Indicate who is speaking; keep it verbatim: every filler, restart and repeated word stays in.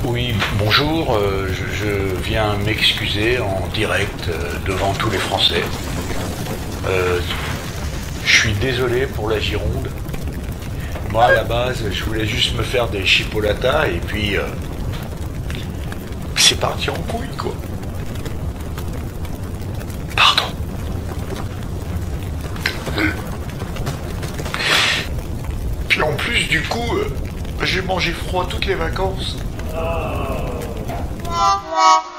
Speaker 1: Oui, bonjour, euh, je, je viens m'excuser en direct euh, devant tous les Français. Euh, je suis désolé pour la Gironde. Moi, à la base, je voulais juste me faire des chipolatas et puis euh, c'est parti en couille, quoi. Pardon. Puis en plus, du coup, euh, j'ai mangé froid toutes les vacances.
Speaker 2: Moi, moi.